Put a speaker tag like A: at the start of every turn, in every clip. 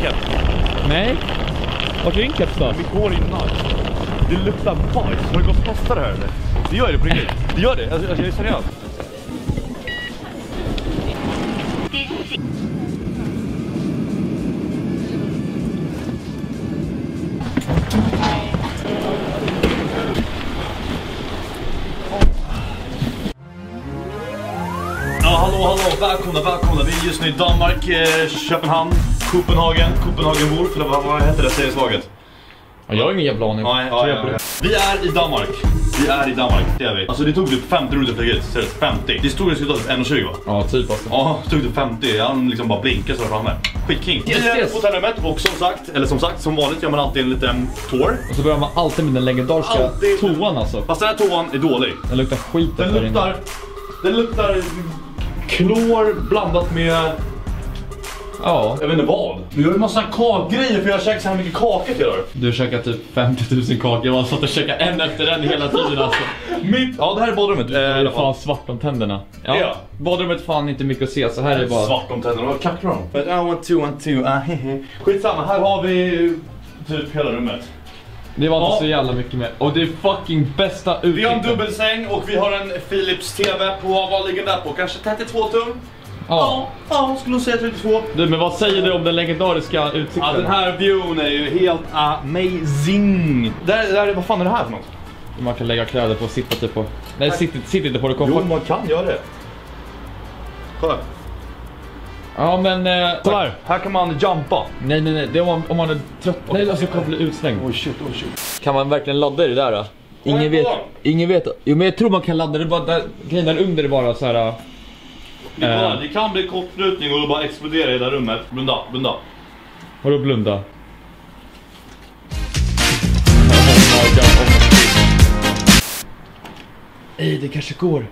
A: keps.
B: Nej. Vart är din keps då?
A: Vi går innan. Det luktar bajs. Har du gått och testat det här eller? Det gör det på riktigt. Det gör det. Alltså, jag är seriös. Hallå, välkomna. Vi är just nu i Danmark, Köpenhamn, Copenhagen Wolf, eller vad heter det serieslaget?
B: Ja, jag har ingen jävla aning.
A: Ja. Vi är i Danmark, det är vi. Alltså det tog typ 50 minuter flyget, så 50. Det stod det skulle ta typ 1,20 va?
B: Ja, typ alltså.
A: Ja, det tog typ 50, han liksom bara blinkade så där framme. Skitking. Vi är på hotellrummet och som sagt, som vanligt gör man alltid en liten tour.
B: Och så börjar man alltid med den legendariska toan alltså.
A: Fast den här toan är dålig.
B: Den luktar skit.
A: Den luktar klor blandat med...
B: Ja.
A: Jag vet inte vad. Vi har ju massa kakgrejer för jag käkar så här mycket kakor till idag.
B: Du käkar typ 50 000 kakor. Jag har satt och käkar en efter en hela tiden alltså.
A: Ja, det här är badrummet.
B: Det är fan svart om tänderna. Ja. Badrummet fan inte mycket att se, så här är bara...
A: Svart om tänderna, vad kacklar de? But I want to. Skitsamma, här har vi typ hela rummet.
B: Det var inte så jävla mycket mer. Och det är fucking bästa utsikten.
A: Vi har en dubbelsäng och vi har en Philips TV på, vad ligger där på? Kanske 32 tum? Ja, skulle jag säga 32.
B: Du, men vad säger du om den legendariska utsikten?
A: Ja, den här viewen är ju helt amazing. Där, vad fan är det här för något?
B: Man kan lägga kläder på och sitta typ på... Nej, sitt inte på det.
A: Jo, man kan göra det. Kolla.
B: Ja, men...
A: Kolla här kan man jumpa.
B: Nej, det är om man är trött. Nej, alltså kommer bli utslängd.
A: Oj shit.
B: Kan man verkligen ladda i det där då? Ingen vet. Jo, men jag tror man kan ladda det bara där. Grejen där under är bara så här.
A: Det kan bli kortslutning och då bara explodera i det där rummet. Blunda.
B: Vadå blunda? Nej, det kanske går.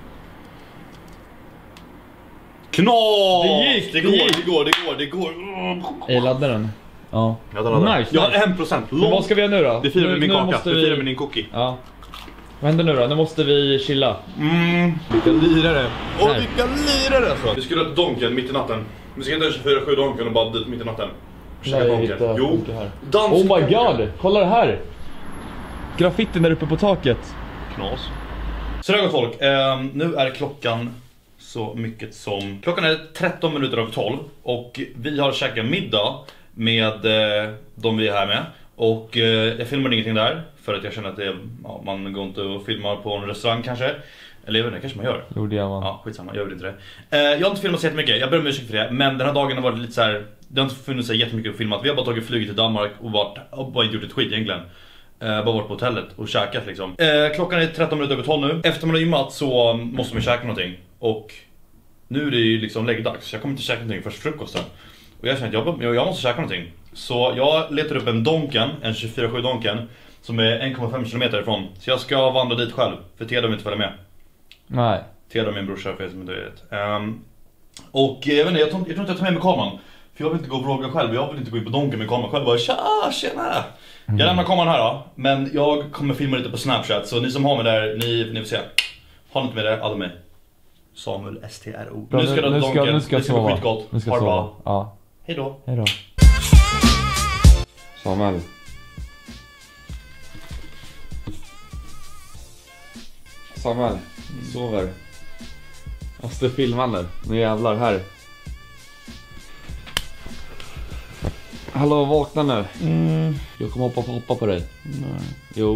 A: Knas!
B: Det
A: går.
B: Jag laddar den. Ja.
A: Nice. Jag har 1%.
B: Men vad ska vi göra nu då?
A: Det firar med min kaka, det firar med din cookie.
B: Ja. Vad händer nu då? Nu måste vi chilla.
A: Vilka lirare. Vilka lirare alltså. Vi skulle ha donken mitt i natten. Vi ska inte 24/7 donken och bara dit mitt i natten. Jo.
B: Oh my god, kolla det här. Graffiten där uppe på taket.
A: Knas. Så det är gott folk. Nu är klockan så mycket som... Klockan är 13 minuter över 12. Och vi har käkat middag med de vi är här med. Och jag filmar ingenting där. För att jag känner att det, man går inte och filmar på en restaurang kanske. Eller jag vet inte, kanske man gör.
B: Jo, det gör man.
A: Ja, skitsamma, jag gör inte det. Jag har inte filmat så jättemycket, jag ber om ursäkt för det. Men den här dagen har varit lite så här. Det har inte funnits så jättemycket att filma. Vi har bara tagit flyget till Danmark och bara inte gjort ett skit egentligen. Bara varit på hotellet och käkat liksom. Klockan är 13 minuter över 12 nu. Efter man har gymmat så måste man käka någonting. Och nu är det ju liksom läggdags. Jag kommer inte käka någonting först frukosten. Och jag känner att jag måste käka någonting. Så jag letar upp en Donken, en 24/7 Donken, som är 1,5 kilometer ifrån. Så jag ska vandra dit själv, för Teda vill inte följa med.
B: Nej.
A: Teda min brorsa, för er som inte vet. Och jag vet inte, jag tror inte jag tar med mig kameran. För jag vill inte gå och vlogga själv, jag vill inte gå in på Donken med kameran själv. Bara tjena! Jag lämnar kameran här då. Men jag kommer filma lite på Snapchat. Så ni som har mig där, ni får se. Har ni inte med det, alla mig. Samuel STRO.
B: Nu ska
A: Donken,
B: nu ska
A: det ska bli skitgott.
B: Nu ska
A: ha det
B: sova.
A: bra.
B: Ja.
A: Hejdå.
B: Hejdå. Samuel. Samuel, sover. Jag måste filma nu. Nu jävlar här. Hallå, vakna nu. Jag kommer hoppa på dig.
A: Nej.
B: Jo.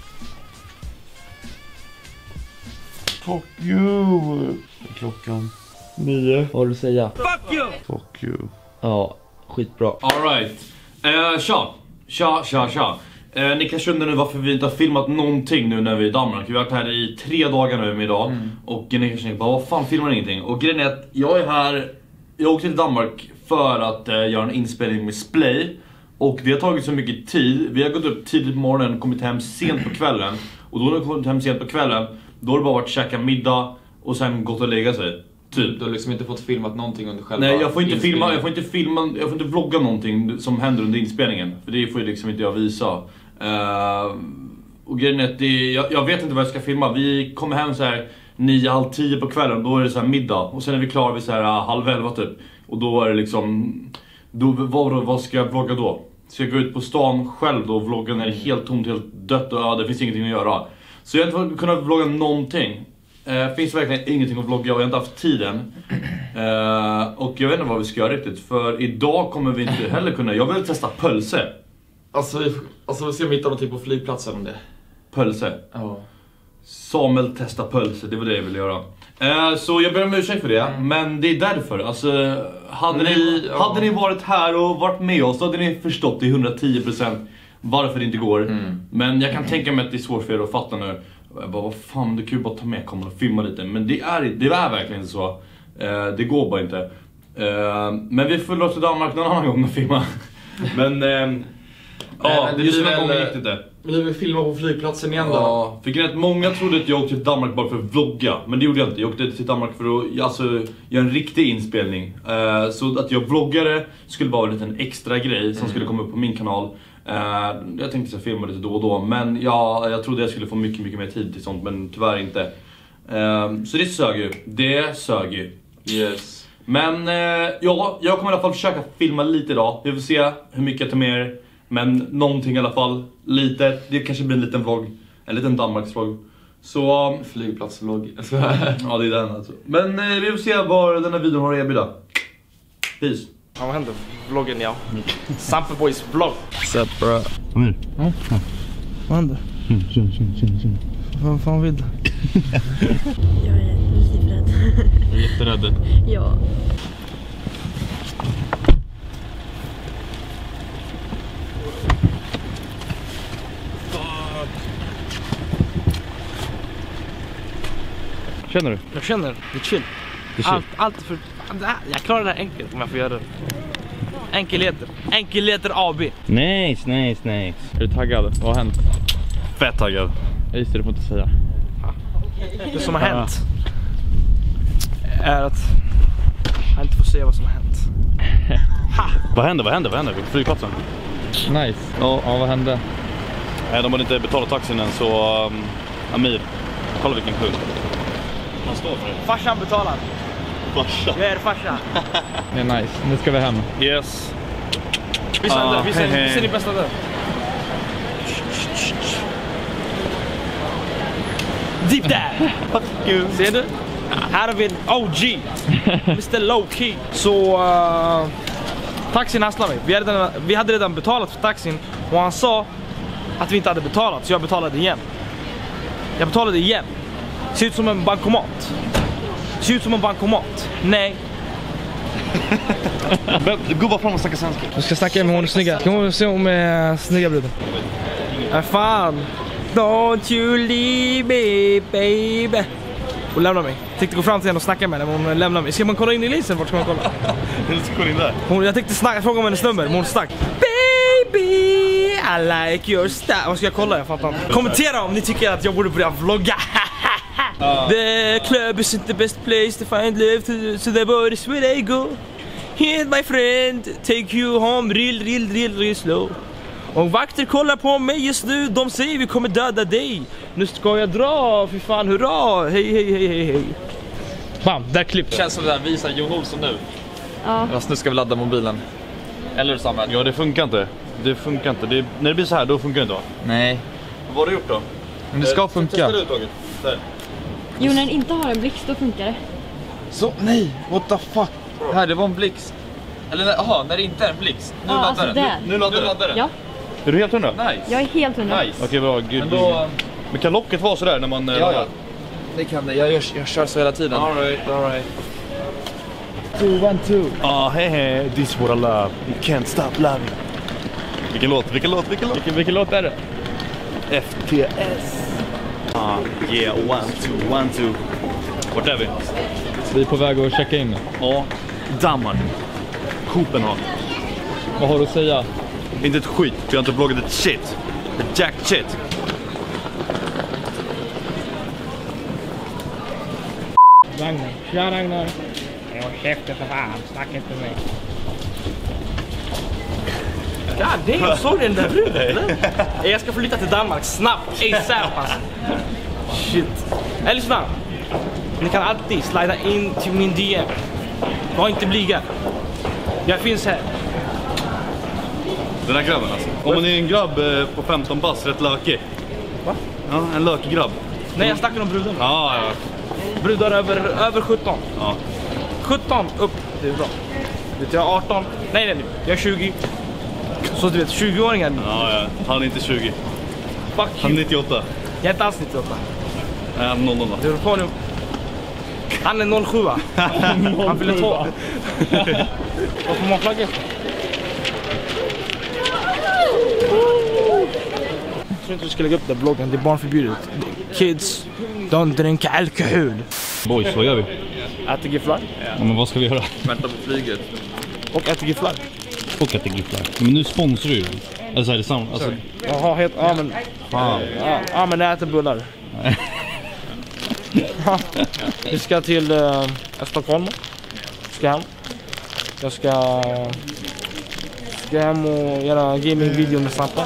A: Fuck you.
B: Klockan
A: 9.
B: Vad har du att säga?
A: Fuck you.
B: Ja, skitbra.
A: Alright. Tja. Ni kanske undrar nu varför vi inte har filmat någonting nu när vi är i Danmark. Vi har varit här i 3 dagar nu med idag. Och ni kanske tänker bara, vad fan filmar ni ingenting? Och grejen är att jag är här. Jag åkte till Danmark för att göra en inspelning med Splay. Och det har tagit så mycket tid. Vi har gått upp tidigt på morgonen, kommit hem sent på kvällen. Och då när vi kommit hem sent på kvällen, då har det bara varit att käka middag och sen gått och lägga sig. Typ.
B: Du har liksom inte fått filmat någonting under själva.
A: Nej, jag får inte vlogga någonting som händer under inspelningen. För det får ju liksom inte jag visa. Och grejen är att jag vet inte vad jag ska filma. Vi kommer hem så här 9:30 på kvällen. Då är det så här middag. Och sen är vi klara vid så här 10:30 typ. Och då är det liksom... Då, vad ska jag vlogga då? Ska jag gå ut på stan själv då och vlogga när det är helt tomt, helt dött och öde, det finns ingenting att göra. Så jag har inte kunnat vlogga någonting. Finns verkligen ingenting att vlogga och jag har inte haft tiden. Och jag vet inte vad vi ska göra riktigt. För idag kommer vi inte heller kunna. Jag vill testa pölse.
B: Alltså vi ska hitta någonting på flygplatsen om det.
A: Pölse?
B: Ja.
A: Samuel testa pölse, det var det jag ville göra. Så jag ber om ursäkt för det. Men det är därför. Alltså, hade ni varit här och varit med oss, då hade ni förstått till 110% varför det inte går. Men jag kan tänka mig att det är svårt för er att fatta nu. Jag bara, vad fan, du kan ju bara ta med kameran och filma lite. Men det är verkligen så. Det går bara inte. Men vi får låta Danmark någon annan gång att filma. Men ja,
B: det
A: just
B: blir
A: den här gången
B: väl,
A: gick det inte.
B: Vi vill filma på flygplatsen igen då.
A: Ja, för grejen, många trodde att jag åkte till Danmark bara för att vlogga. Men det gjorde jag inte. Jag åkte till Danmark för att göra en riktig inspelning. Så att jag vloggare skulle vara en liten extra grej som skulle komma upp på min kanal. Jag tänkte att jag filma lite då och då. Men jag trodde jag skulle få mycket mer tid till sånt. Men tyvärr inte. Så det sög ju. Det sög ju.
B: Yes.
A: Men ja, jag kommer i alla fall försöka filma lite idag. Vi får se hur mycket jag tar med er. Men någonting i alla fall. Lite. Det kanske blir en liten vlogg. En liten Danmarksvlogg. Så
B: flygplatsvlogg.
A: ja, det är den alltså. Men vi får se vad den här videon har att erbjuda. Peace.
C: Ja, vad händer? Vloggen, ja. Sample Boys vlogg.
B: Sätt bra.
A: Kom här.
C: Ja. Vad händer? Vad fan vill du?
D: Jag är livrädd.
B: Jag är jätterädd.
D: Ja.
A: Känner du?
C: Jag känner, det är chill. Allt för... Jag klarar det här enkelt om jag får göra det. Enkelheter AB.
A: Nice.
B: Är du taggad? Vad har hänt?
A: Fett taggad.
B: Ja, just det, du får inte säga.
C: Det som har hänt är att jag inte får säga vad som har hänt.
A: Vad hände vid flygplatsen?
B: Nice. Ja, vad hände?
A: De hade inte betalat taxin än så Amir, kolla vilken kung. Han står för det.
C: Farsan betalar.
A: Farsa.
C: Jag är farsa.
B: Det är nice. Nu ska vi hem.
A: Yes.
C: Visa din bästa där. Deep där. Ser du? Här har vi en OG. Mr. Low Key. Så taxin hasslade mig. Vi hade redan betalat för taxin. Och han sa att vi inte hade betalat. Så jag betalade igen. Ser ut som en bankomat. Nej.
A: Gå bara fram och snacka svenska.
C: Du ska snacka med hon är snygga. Kan hon se om snygga bruden? Fan. Don't you leave me, baby. Hon lämnar mig. Jag tänkte gå fram till henne och snacka med henne, men hon lämnar mig. Ska man kolla in i lisen? Vart ska man kolla?
A: Du ska kolla in där.
C: Jag tänkte fråga om hennes nummer, men hon stack. Baby, I like your style. Vad ska jag kolla? Jag fattar inte. Kommentera om ni tycker att jag borde börja vlogga. The club isn't the best place to find love, so the boys where they go. Here my friend, take you home real slow. Och vakter kollar på mig just nu, de säger vi kommer döda dig. Nu ska jag dra, för fan, hurra. Hej. Bam, där klipp.
B: Känns som det där visar Jon Olsson nu.
D: Ja.
B: Fast nu ska vi ladda mobilen. Eller Samuel?
A: Ja, det funkar inte. När det blir så här, då funkar det inte, va?
B: Nej.
A: Vad har du gjort då?
B: Men det ska funka.
A: Testa uttaget. Där.
D: Jo, när den inte har en blixt då funkar det.
B: Så, nej, what the fuck. Här, det var en blixt. Eller, jaha, när det inte är en blixt. Nu laddar
D: alltså
B: den.
D: där.
A: Nu laddar den.
D: Ja,
A: Är du helt hundra?
B: Nice.
D: jag är helt hundra.
B: Nice.
A: Okej, bra. Gud.
B: Men då...
A: Men kan locket vara så där när man...
B: Ja. Det kan det. Jag kör så hela tiden.
A: All right.
B: 2, 1, 2.
A: Hey, this is what I love. You can't stop loving. Vilken låt?
B: Vilken låt är det?
A: FTS. Yeah, 1, 2. Vart är vi?
B: Vi är på väg att checka in.
A: Ja, Danmark. Copenhagen.
B: Vad har du att säga?
A: Inte ett skit, för jag har inte vloggat ett shit. Ett jack shit.
C: Ragnar. Tja Ragnar. Jag har käften för fan, snacka inte med mig. God damn, såg du den där bruden eller? Jag ska flytta till Danmark snabbt, ASAP alltså. Shit. Eller lyssna. Ni kan alltid slida in till min DM. Var inte blyga. Jag finns här.
A: Den här grabben alltså. Om man är en grabb på 15 bass, rätt lökig.
C: Va?
A: Ja, en lökig grabb.
C: Nej, jag snackar om brudarna.
A: Ja.
C: Brudar över 17.
A: Ja.
C: 17 upp, det är bra. Vet jag 18. Nej, jag är 20. Så du vet, 20-åringar.
A: Ja. Han är inte 20.
C: Fuck
A: Han är
C: you.
A: 98.
C: Jag är inte alls 98.
A: Nej, han är 00 då.
C: Det är på nu. Han är 07. Han fyller 2. Vad får man flagga efter? Jag tror inte vi ska lägga upp den bloggen. Det är barnförbjudet. Kids, don't drink alkohol.
A: Boys, vad gör vi?
C: Äter gifflar.
A: Ja, men vad ska vi göra?
B: Vänta på flyget.
C: Och äter gifflar.
A: Och äter gifflar. Men nu sponsrar du ju. Alltså är det samma? Alltså...
C: Jaha, helt... Ja, men...
A: Fan.
C: Ja, men jag äter bullar. Vi ska till Stockholm. Ska hem. Jag ska hem och göra gaming-video med Sampa.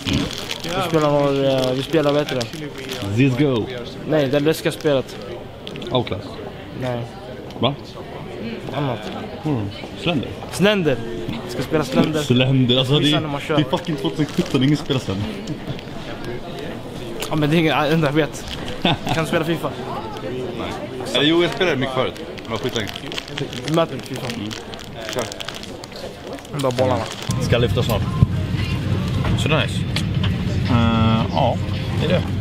C: Vi spelar, vad heter det?
A: Let's go.
C: Nej, det läskiga spelet.
A: Outlast.
C: Nej,
A: Va?
C: annat.
A: Slender.
C: Slender. Vi ska spela Slender.
A: Slender, alltså det
C: När man kör.
A: är fucking 2017, ingen spelar Slender.
C: Ja, men det är ingen enda jag vet. Kan du spela FIFA?
A: Jo, jag spelade mycket förut. Det var skitlänge.
C: Vi möter inte FIFA. Kör. Bara bollarna.
B: Ska lyfta snart. Så nice.
A: Ja,
B: Det är det.